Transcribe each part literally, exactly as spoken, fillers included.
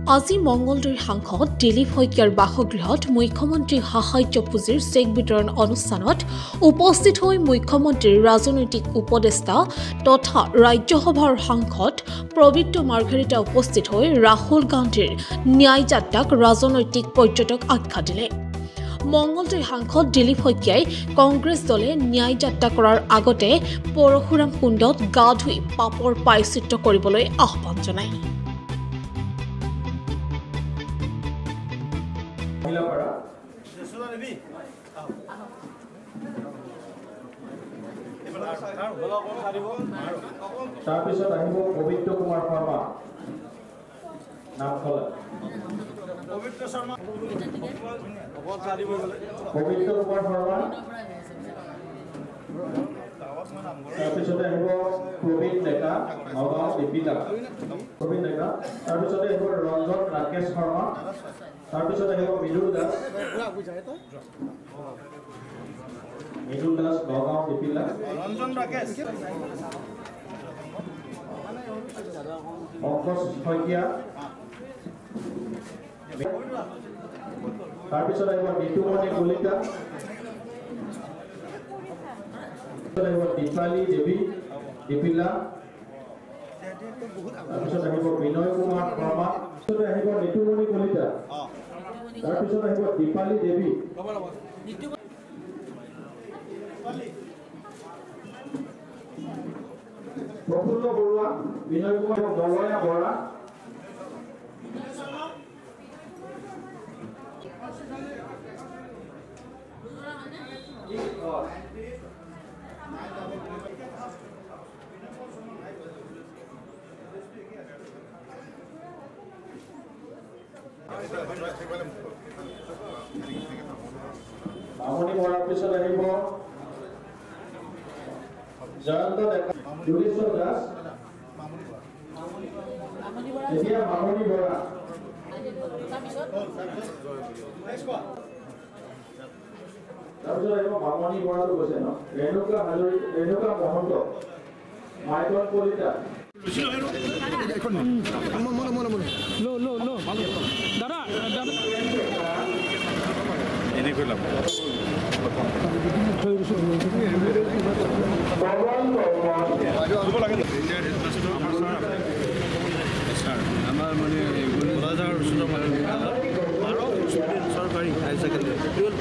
আজি মঙ্গলদৈৰ সাংসদ দিলীপ শইকীয়াৰ বাসগৃহত মুখ্যমন্ত্ৰী সাহায্য পুঁজিৰ চেক বিতৰণ অনুষ্ঠানত উপস্থিত হৈ মুখ্যমন্ত্ৰীৰ ৰাজনৈতিক উপদেষ্টা তথা ৰাজ্যসভাৰ সাংসদ প্ৰবীত্ৰ মাৰ্ঘেৰিটা উপস্থিত হৈ ৰাহুল গান্ধীৰ ন্যায় যাত্ৰাক ৰাজনৈতিক পৰ্যটক আখ্যা দিলে। মঙ্গলদৈ সাংসদ দিলীপ শইকীয়াই কংগ্ৰেছ দলে ন্যায় যাত্ৰা কৰাৰ আগতে পৰশুৰাম কুণ্ডত গা ধুই পাপৰ প্ৰায়শ্চিত্ত কৰিবলৈ আহ্বান জনায়। তাৰপিছত আহিব পবিত্ৰ কুমাৰ শৰ্মা নামখলা পবিত্ৰ শৰ্মা পবিত্ৰ কুমাৰ শৰ্মা তাৰপিছতে আহিব প্ৰবীণ ডেকা নগাঁও এপিলা প্ৰবীণ ডেকা তাৰপিছতে আহিব ৰঞ্জন ৰাকেশ শৰ্মা তাৰপিছত আহিব মৃদুল দাস মৃদুল দাস নগাঁও এপিলা ৰঞ্জন ৰাকেশ অংকুশ শইকীয়া তাৰপিছত আহিব নিতুমণি কলিতা আহিব দীপালী দেৱী দীপিলা তাৰপিছত আহিব বিনয় কুমাৰ শৰ্মা আহিব নিতুমণি কলিতা তাৰপিছত আহিব দীপালী দেৱী প্ৰফুল্ল বৰুৱা বিনয় কুমাৰ দলয়া বৰা মামনি বৰাৰ পিছত আহিব জয়ন্ত ডেকা যোগেশ্বৰ দাস এতিয়া মামনি বৰা তাৰপিছত আহিব মামনি বৰাটো কৈছে ন ৰেণুকা হাজৰি ৰেণুকা মহন্ত মাইকল কলিতা চৰকাৰী হাই ছেকেণ্ডেৰী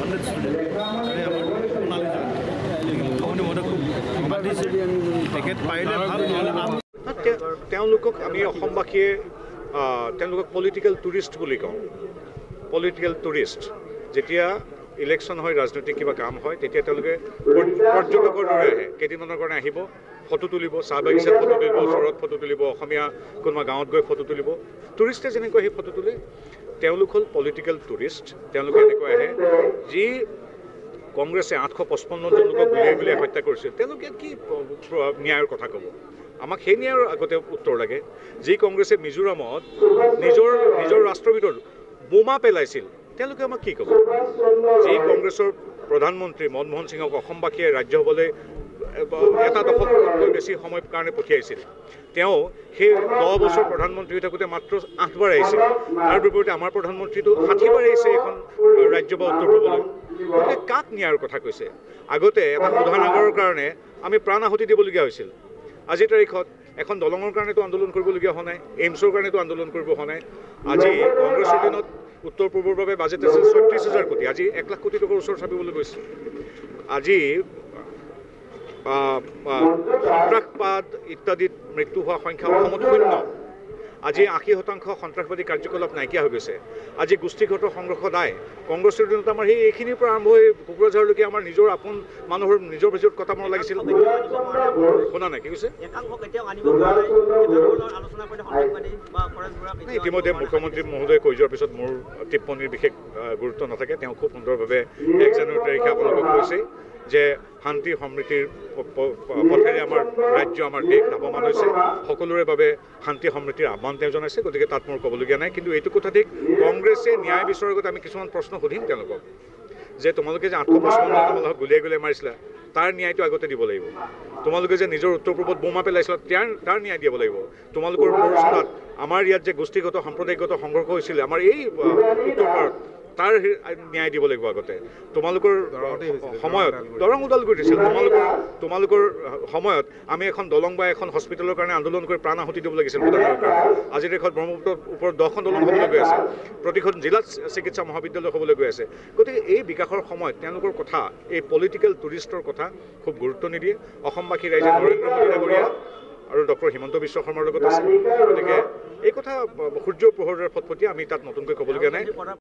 তেওঁলোকক আমি অসমবাসীয়ে তেওঁলোকক পলিটিকেল টুৰিষ্ট বুলি কওঁ। পলিটিকেল টুৰিষ্ট যেতিয়া ইলেকশ্যন হয় ৰাজনৈতিক কিবা কাম হয় তেতিয়া তেওঁলোকে পৰ্যটকৰ দৰে আহে। কেইদিনমানৰ কাৰণে আহিব, ফটো তুলিব, চাহ বাগিচাত ফটো তুলিব, ওচৰত ফটো তুলিব, অসমীয়া কোনোবা গাঁৱত গৈ ফটো তুলিব। টুৰিষ্টে যেনেকৈ আহি ফটো তোলে তেওঁলোক হ'ল পলিটিকেল টুৰিষ্ট। তেওঁলোকে এনেকৈ আহে যি কংগ্ৰেছে আঠশ পঁচপন্নজন লোকক গুলিয়াই গুলিয়াই হত্যা কৰিছিল তেওঁলোকে কি ন্যায়ৰ কথা ক'ব? আমাক সেই ন্যায়ৰ আগতে উত্তৰ লাগে। যি কংগ্ৰেছে মিজোৰামত নিজৰ নিজৰ ৰাষ্ট্ৰৰ ভিতৰত বোমা পেলাইছিল তেওঁলোকে আমাক কি ক'ব? যি কংগ্ৰেছৰ প্ৰধানমন্ত্ৰী মনমোহন সিঙক অসমবাসীয়ে ৰাজ্যসভালৈ এটা দশকতকৈ বেছি সময়ৰ কাৰণে পঠিয়াইছিল, তেওঁ সেই দহ বছৰ প্ৰধানমন্ত্ৰী হৈ থাকোঁতে মাত্ৰ আঠবাৰ আহিছিল। তাৰ বিপৰীতে আমাৰ প্ৰধানমন্ত্ৰীটো ষাঠিবাৰ আহিছে এখন ৰাজ্য বা উত্তৰ পূবলৈ। গতিকে কাক ন্যায়ৰ কথা কৈছে? আগতে এটা শোধনাগাৰৰ কাৰণে আমি প্ৰাণ আহুতি দিবলগীয়া হৈছিল। আজিৰ তাৰিখত এখন দলঙৰ কাৰণেতো আন্দোলন কৰিবলগীয়া হোৱা নাই, এইমছৰ কাৰণেতো আন্দোলন কৰিব হোৱা নাই। আজি কংগ্ৰেছৰ দিনত উত্তৰ পূবৰ বাবে বাজেট আছিল ছয়ত্ৰিছ হাজাৰ কোটি, আজি এক লাখ কোটি টকাৰ ওচৰ চাপিবলৈ গৈছে। আজি সন্ত্ৰাসবাদ ইত্যাদিত মৃত্যু হোৱা সংখ্যা অসমত শূন্য। আজি আশী শতাংশ সন্ত্ৰাসবাদী কাৰ্যকলাপ নাইকিয়া হৈ গৈছে। আজি গোষ্ঠীগত সংঘৰ্ষ নাই। কংগ্ৰেছৰ দিনত আমাৰ সেই এইখিনিৰ পৰা আৰম্ভ হৈ কোকৰাঝাৰলৈকে আমাৰ নিজৰ আপোন মানুহৰ নিজৰ ভিতৰত কথা মন লাগিছিল। শুনা নাই কি কৈছে? ইতিমধ্যে মুখ্যমন্ত্ৰী মহোদয়ে কৈ যোৱাৰ পিছত মোৰ টিপ্পনীৰ বিশেষ গুৰুত্ব নাথাকে। তেওঁ খুব সুন্দৰভাৱে এক জানুৱাৰী তাৰিখে আপোনালোকক কৈছে যে শান্তি সমৃদ্ধিৰ পথেৰে আমাৰ ৰাজ্য আমাৰ দেশ ধাৱমান হৈছে, সকলোৰে বাবে শান্তি সমৃদ্ধিৰ আহ্বান তেওঁ জনাইছে। গতিকে তাত মোৰ ক'বলগীয়া নাই। কিন্তু এইটো কথা ঠিক কংগ্ৰেছে ন্যায় বিচৰাৰ আগত আমি কিছুমান প্ৰশ্ন সুধিম তেওঁলোকক যে তোমালোকে যে আঠশ পঁচপন্ন তোমালোকক গুলিয়াই গুলিয়াই মাৰিছিলা তাৰ ন্যায়টো আগতে দিব লাগিব। তোমালোকে যে নিজৰ উত্তৰ পূৰ্বত বোমা পেলাইছিল তাৰ তাৰ ন্যায় দিব লাগিব তোমালোকৰ মৰুস্থানত আমাৰ ইয়াত যে গোষ্ঠীগত সাম্প্ৰদায়িকগত সংঘৰ্ষ হৈছিল আমাৰ এই উত্তৰ ভাৰত তাৰ ন্যায় দিব লাগিব আগতে তোমালোকৰ সময়ত দৰং ওদালগুৰিত দিছিল তোমালোকৰ তোমালোকৰ সময়ত আমি এখন দলং বা এখন হস্পিটেলৰ কাৰণে আন্দোলন কৰি প্ৰাণ আহুতি দিব লাগিছিল ভোটাৰৰ কাৰণে আজি দেশত ব্ৰহ্মপুত্ৰৰ ওপৰত দহখন দলং হ'বলৈ গৈ আছে প্ৰতিখন জিলাত চিকিৎসা মহাবিদ্যালয় হ'বলৈ গৈ আছে গতিকে এই বিকাশৰ সময়ত তেওঁলোকৰ কথা এই পলিটিকেল টুৰিষ্টৰ কথা খুব গুৰুত্ব নিদিয়ে অসমবাসী ৰাইজে নৰেন্দ্ৰ মোদী ডাঙৰীয়া আৰু ডক্টৰ হিমন্ত বিশ্ব শৰ্মাৰ লগত আছে গতিকে এই কথা সূৰ্যৰ পোহৰৰ ফটফটীয়া আমি তাত নতুনকৈ ক'বলগীয়া নাই